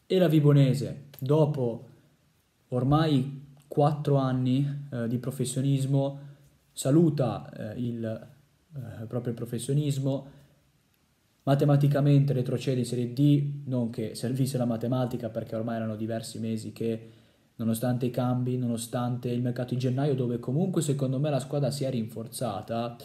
e la Vibonese, dopo ormai 4 anni di professionismo, saluta il proprio professionismo, matematicamente retrocede in Serie D, non che servisse la matematica perché ormai erano diversi mesi che, nonostante i cambi, nonostante il mercato di gennaio dove comunque secondo me la squadra si è rinforzata,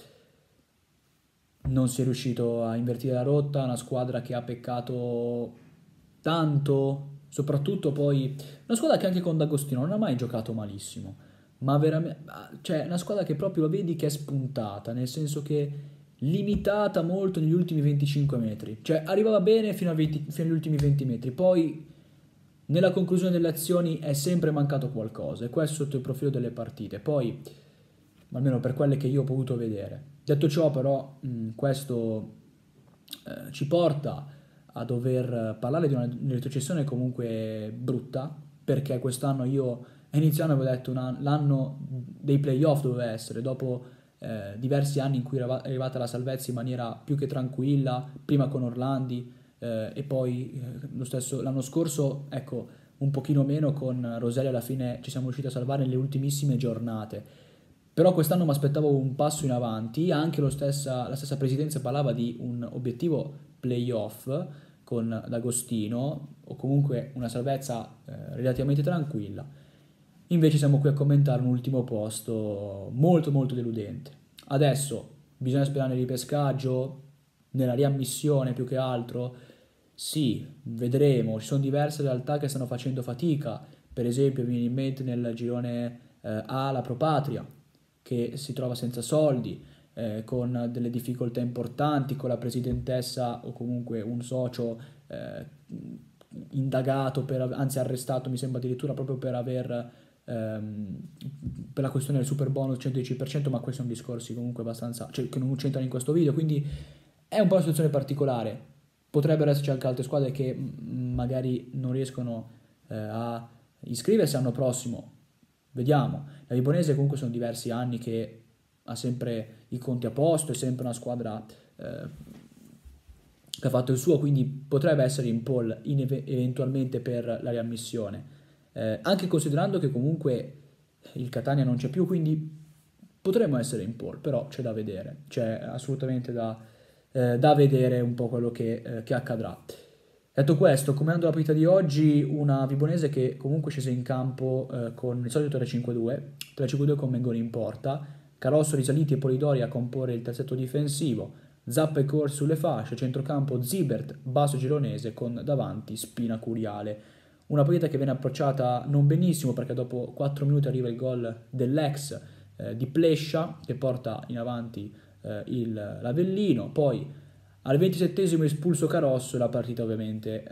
non si è riuscito a invertire la rotta, una squadra che ha peccato tanto, soprattutto poi una squadra che anche con D'Agostino non ha mai giocato malissimo, ma veramente, cioè una squadra che proprio lo vedi che è spuntata, nel senso che limitata molto negli ultimi 25 metri, cioè arrivava bene fino agli ultimi 20 metri, poi nella conclusione delle azioni è sempre mancato qualcosa e questo sotto il profilo delle partite, poi almeno per quelle che io ho potuto vedere. Detto ciò, però, questo ci porta a dover parlare di una retrocessione comunque brutta, perché quest'anno io a inizio anno avevo detto l'anno dei playoff doveva essere, dopo diversi anni in cui era arrivata la salvezza in maniera più che tranquilla, prima con Orlandi e poi lo stesso l'anno scorso, ecco, un pochino meno con Roselli alla fine ci siamo riusciti a salvare nelle ultimissime giornate. Però quest'anno mi aspettavo un passo in avanti, anche la stessa presidenza parlava di un obiettivo playoff con D'Agostino, o comunque una salvezza relativamente tranquilla. Invece siamo qui a commentare un ultimo posto molto molto deludente. Adesso bisogna sperare nel ripescaggio, nella riammissione più che altro. Sì, vedremo, ci sono diverse realtà che stanno facendo fatica, per esempio mi viene in mente nel girone A la Pro Patria, che si trova senza soldi, con delle difficoltà importanti, con la presidentessa o comunque un socio indagato, anzi arrestato, mi sembra addirittura proprio per aver per la questione del super bonus 110%, ma questi sono discorsi comunque abbastanza, cioè, che non c'entrano in questo video, quindi è un po' una situazione particolare. Potrebbero esserci anche altre squadre che magari non riescono a iscriversi l'anno prossimo. Vediamo. La Vibonese comunque sono diversi anni che ha sempre i conti a posto, è sempre una squadra che ha fatto il suo, quindi potrebbe essere in pole eventualmente per la riammissione. Anche considerando che comunque il Catania non c'è più, quindi potremmo essere in pole, però c'è da vedere, c'è assolutamente da vedere un po' quello che accadrà. Detto questo, commentando la partita di oggi, una Vibonese che comunque è scese in campo con il solito 3-5-2 con Mengoni in porta, Carosso, Risaliti e Polidori a comporre il terzetto difensivo, Zappa e Cor sulle fasce, centrocampo Zibert, basso gironese con davanti Spina Curiale. Una partita che viene approcciata non benissimo perché dopo 4 minuti arriva il gol dell'ex di Plescia che porta in avanti l'Avellino, poi al 27esimo espulso Carosso e la partita ovviamente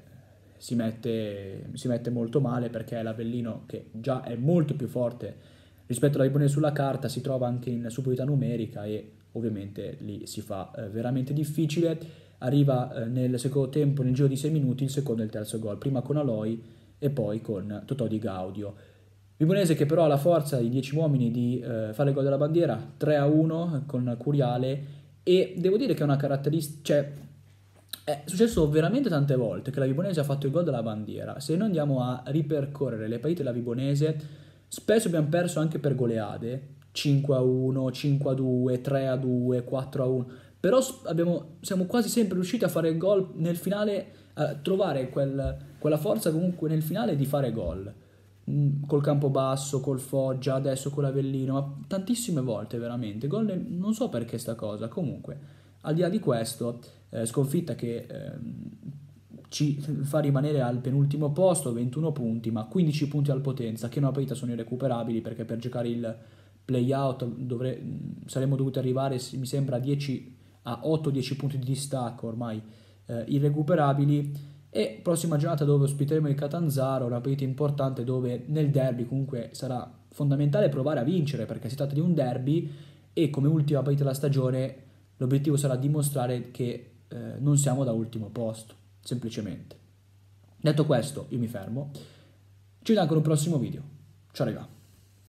si mette molto male perché l'Avellino, che già è molto più forte rispetto alla Vibonese sulla carta, si trova anche in superiorità numerica e ovviamente lì si fa veramente difficile. Arriva nel secondo tempo, nel giro di 6 minuti, il secondo e il terzo gol, prima con Aloi e poi con Totò Di Gaudio. Vibonese che però ha la forza di 10 uomini di fare il gol della bandiera, 3-1 con Curiale, e devo dire che è una caratteristica, cioè è successo veramente tante volte che la Vibonese ha fatto il gol della bandiera. Se noi andiamo a ripercorrere le partite della Vibonese, spesso abbiamo perso anche per goleade, 5-1, 5-2, 3-2, 4-1, però siamo quasi sempre riusciti a fare il gol nel finale, a trovare quella forza comunque nel finale di fare gol. Col Campobasso, col Foggia, adesso con l'Avellino, ma tantissime volte veramente. Non so perché sta cosa, comunque, al di là di questo, sconfitta che ci fa rimanere al penultimo posto, 21 punti, ma 15 punti al Potenza, che una partita sono irrecuperabili perché per giocare il play-out saremmo dovuti arrivare, mi sembra, a 8-10 punti di distacco ormai irrecuperabili. E prossima giornata dove ospiteremo il Catanzaro, una partita importante dove nel derby comunque sarà fondamentale provare a vincere perché si tratta di un derby e come ultima partita della stagione l'obiettivo sarà dimostrare che non siamo da ultimo posto, semplicemente. Detto questo, io mi fermo. Ci vediamo con un prossimo video. Ciao raga.